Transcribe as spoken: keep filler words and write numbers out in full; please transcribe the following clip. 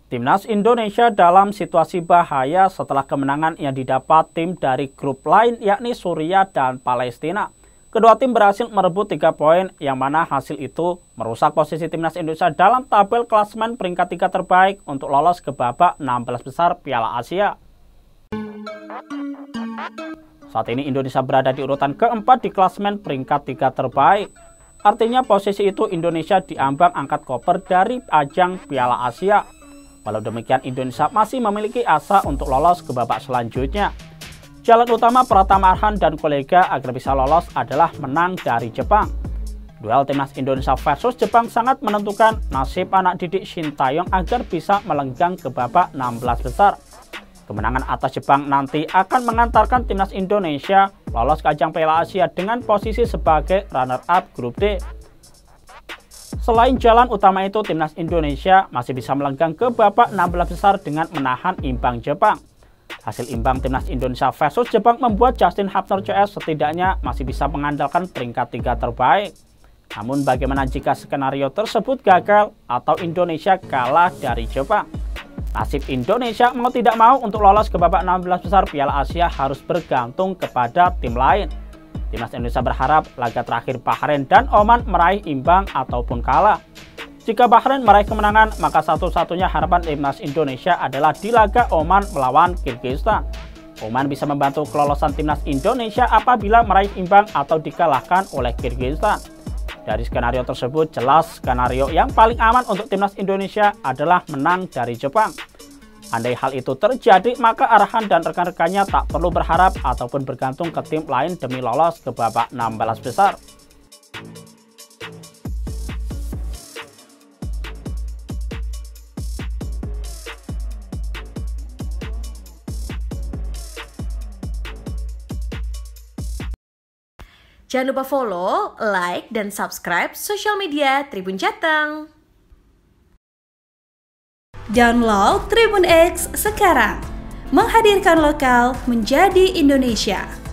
Timnas Indonesia dalam situasi bahaya setelah kemenangan yang didapat tim dari grup lain yakni Suriah dan Palestina. Kedua tim berhasil merebut tiga poin yang mana hasil itu merusak posisi Timnas Indonesia dalam tabel klasemen peringkat tiga terbaik untuk lolos ke babak enam belas besar Piala Asia. Saat ini Indonesia berada di urutan keempat di klasemen peringkat tiga terbaik. Artinya posisi itu Indonesia diambang angkat koper dari ajang Piala Asia. Walau demikian Indonesia masih memiliki asa untuk lolos ke babak selanjutnya. Jalan utama Pratama Arhan dan kolega agar bisa lolos adalah menang dari Jepang. Duel Timnas Indonesia versus Jepang sangat menentukan nasib anak didik Shin Tae-yong agar bisa melenggang ke babak enam belas besar. Kemenangan atas Jepang nanti akan mengantarkan Timnas Indonesia lolos ke ajang Piala Asia dengan posisi sebagai runner-up grup D. Selain jalan utama itu, Timnas Indonesia masih bisa melenggang ke babak enam belas besar dengan menahan imbang Jepang. Hasil imbang Timnas Indonesia versus Jepang membuat Justin Hubner C S setidaknya masih bisa mengandalkan peringkat tiga terbaik. Namun bagaimana jika skenario tersebut gagal atau Indonesia kalah dari Jepang? Nasib Indonesia mau tidak mau untuk lolos ke babak enam belas besar Piala Asia harus bergantung kepada tim lain. Timnas Indonesia berharap laga terakhir Bahrain dan Oman meraih imbang ataupun kalah. Jika Bahrain meraih kemenangan, maka satu-satunya harapan Timnas Indonesia adalah di laga Oman melawan Kirgistan. Oman bisa membantu kelolosan Timnas Indonesia apabila meraih imbang atau dikalahkan oleh Kirgistan. Dari skenario tersebut, jelas skenario yang paling aman untuk Timnas Indonesia adalah menang dari Jepang. Andai hal itu terjadi, maka Arhan dan rekan-rekannya tak perlu berharap ataupun bergantung ke tim lain demi lolos ke babak enam belas besar. Jangan lupa follow, like, dan subscribe sosial media Tribun Jateng. Download Tribun X sekarang, menghadirkan lokal menjadi Indonesia.